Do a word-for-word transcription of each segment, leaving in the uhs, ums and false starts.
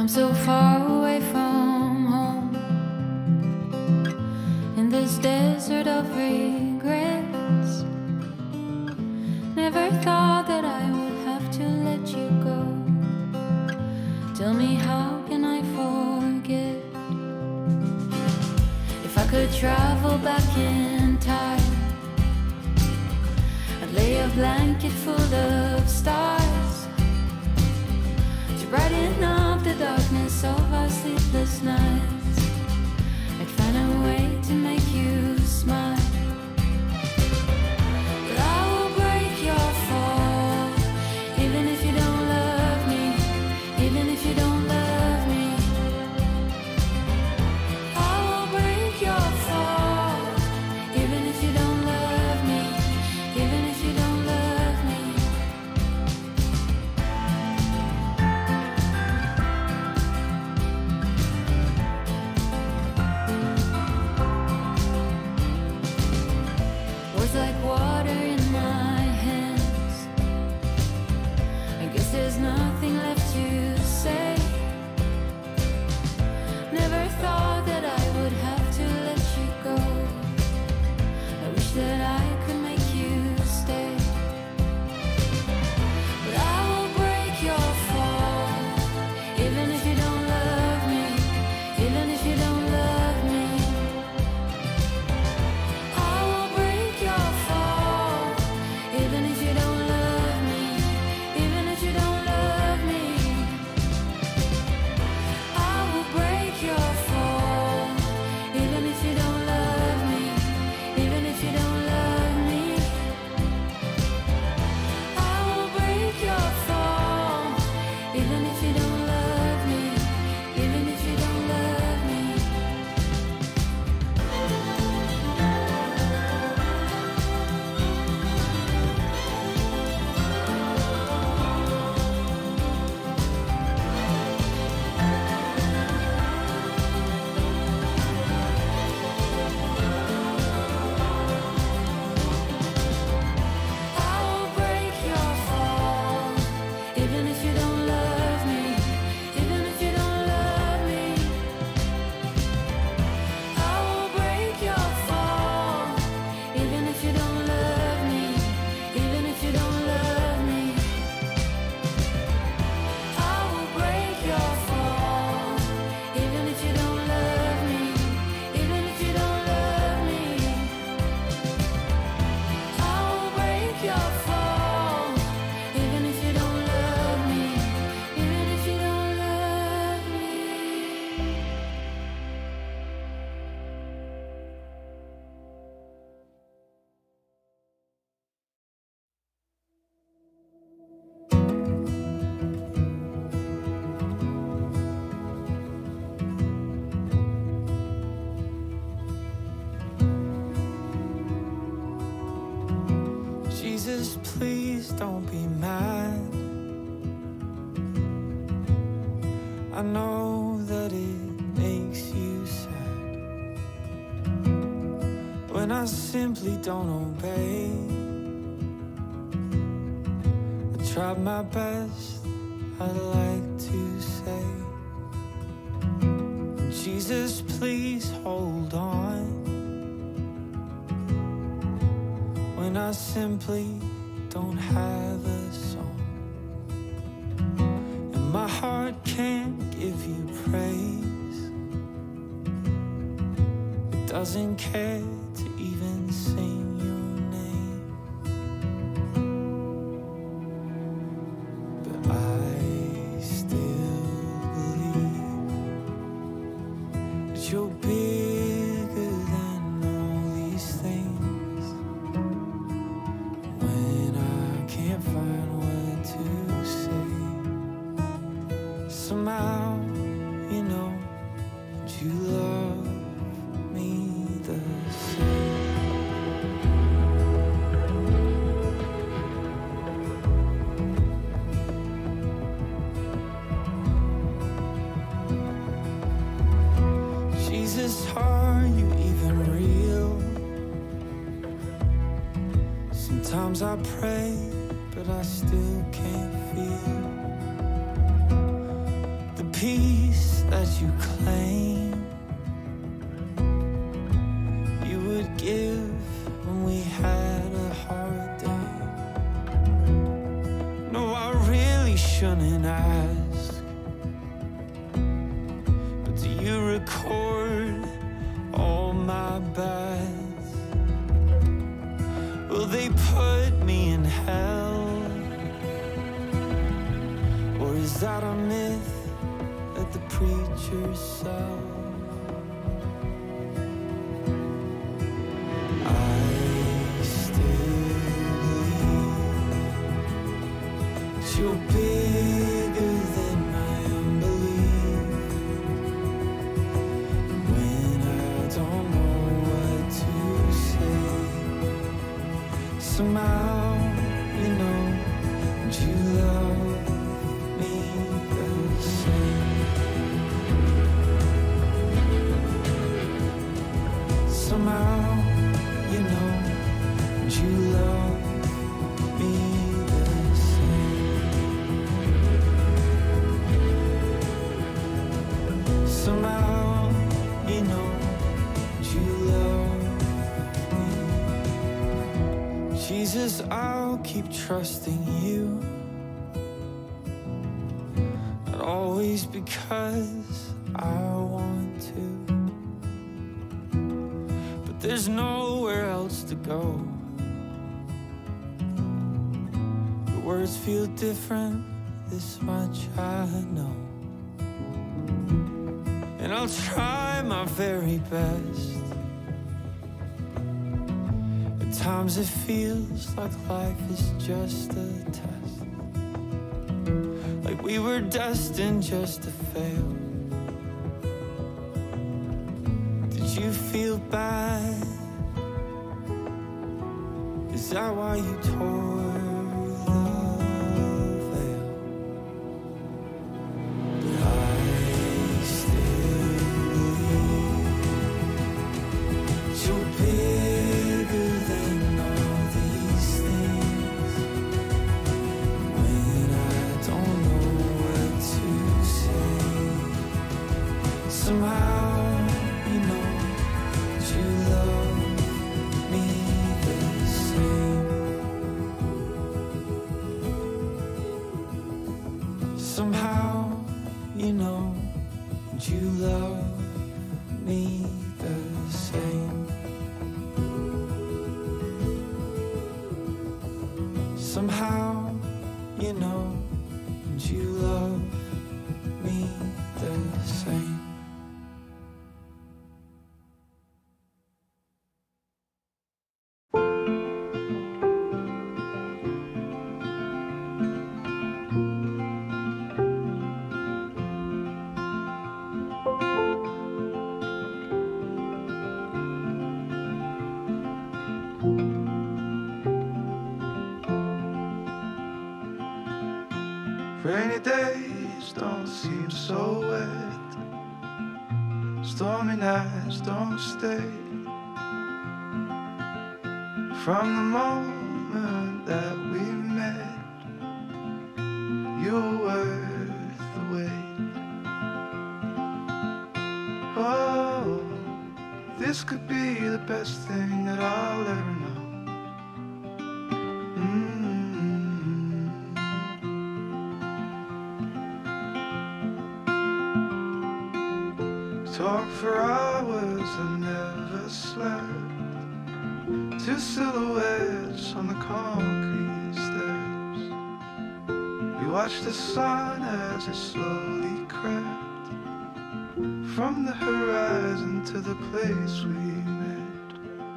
so far away from home, in this desert of regrets. Never thought that I would have to let you go. Tell me, how can I forget? If I could travel back in time, I'd lay a blanket full of stars to brighten up the darkness of our sleepless nights. I'd find a way to make you smile. But I will break your fall, even if you don't love me, even if you don't love me. I will break your fall, even if you don't love me, even if you don't love me. Words like water in my hands. I guess there's nothing left to say. Never thought that I would have to let you go. I wish that I could make you stay. But I will break your fall, even if you don't love me, even if you don't love me. I will break your fall, even if you don't love me, even if you don't love me. I will break your fall, even if you don't love me, even if you don't love me. I will break your fall, even if you don't love me, even if you don't love me. I will break your fall, even if you don't love me, even if you don't love me. I will break your fall, even if you don't love me, even if you don't love me. I will break your fall, even if you don't love me, even if you don't love me. I will break your fall, even if you don't love me, even if you don't love me. Jesus, please don't be mad. I know that it makes you sad when I simply don't obey. I tried my best, I'd like to say. Jesus, please hold on when I simply don't have a song, and my heart can't give you praise. It doesn't care to even sing your name. But I still believe that you're bigger than all these things. When I can't find what to say, somehow you know that you love me the same. Jesus, are you even real? Sometimes I pray, but I still can't feel the peace that you claim you would give when we had a hard day. No, I really shouldn't ask, but do you record all my bads? Will they put me in hell? Or is that a myth that the preachers sell? I still believe that you're bigger than my unbelief. When I don't know what to say, somehow you know that you love me the same. Somehow you know that you love me the same. Somehow you know that you love me. Jesus, I'll keep trusting you, not always because I want to, but there's nowhere else to go. Your words feel different, this much I know, and I'll try my very best. At times it feels like life is just a test, like we were destined just to fail. Did you feel bad? Is that why you tore the veil? But I still believe that you're bigger than all these things. When I don't know what to say, somehow you know that you love me the same. Somehow you know that you love me the same. Somehow you know that you love me the same. Rainy days don't seem so wet, stormy nights don't stay. From the moment that we met, you were worth the wait. Oh, this could be the best thing that I'll ever know. Talk for hours and never slept. Two silhouettes on the concrete steps. We watched the sun as it slowly crept from the horizon to the place we met.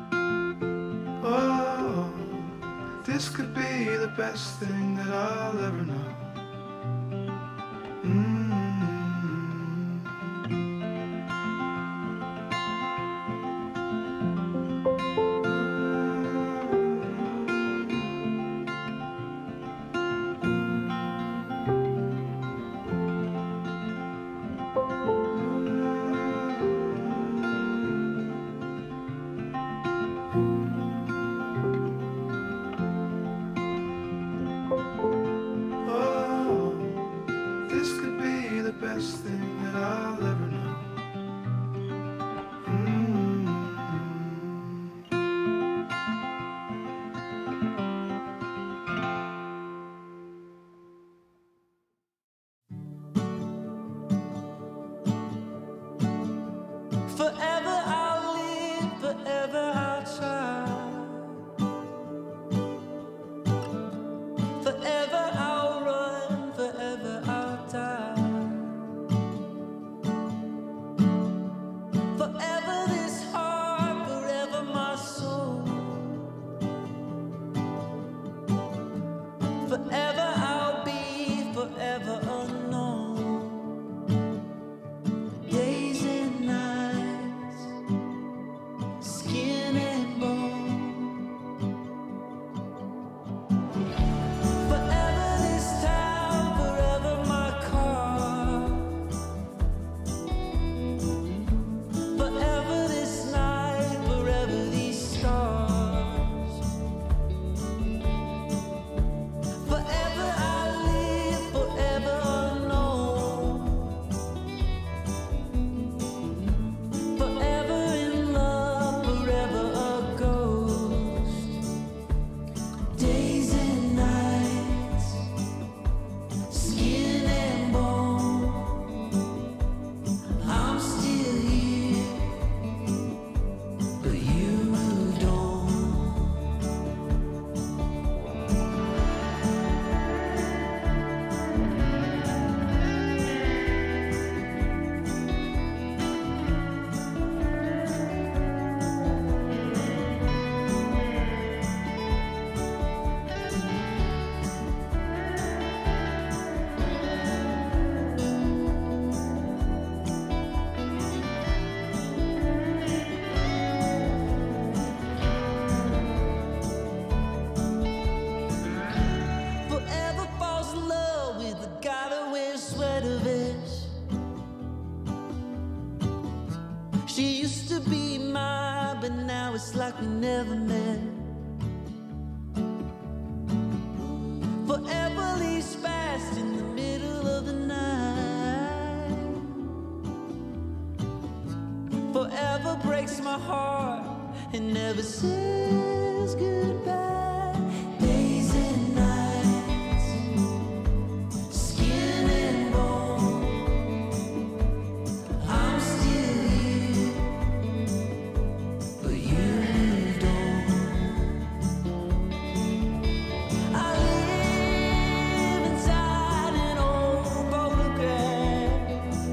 Oh, this could be the best thing that I'll ever know. Mm. Oh, breaks my heart and never says goodbye. Days and nights, skin and bone, I'm still here, but you moved on. I live inside an old photograph.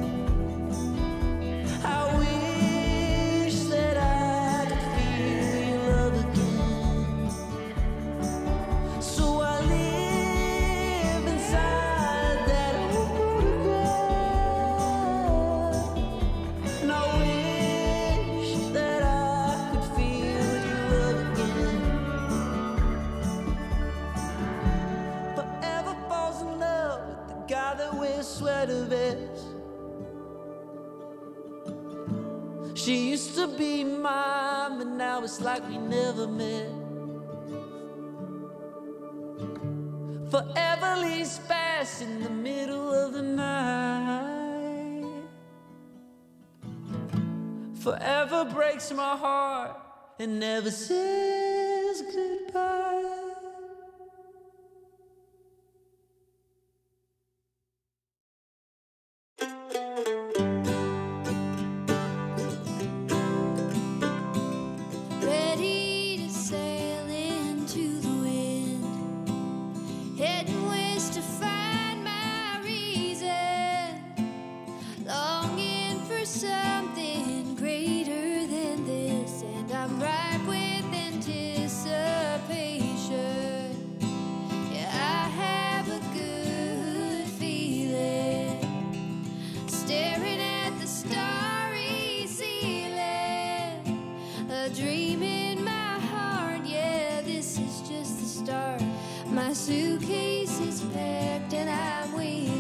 I wish that I could feel your love again. So I live inside that old photograph, and I wish that I could feel your love again. Forever falls in love with the guy that wears sweater vests. She used to be mine, but now it's like we never met. Forever leaves fast in the middle of the night. Forever breaks my heart and never says goodbye. Ready to sail into the wind, heading west to find my reason, longing for something greater than this, and I'm ripe with anticipation. Yeah, I have a good feeling, staring at the starry ceiling, a dream in my heart. Yeah, this is just the start. My suitcase is packed and I'm waiting.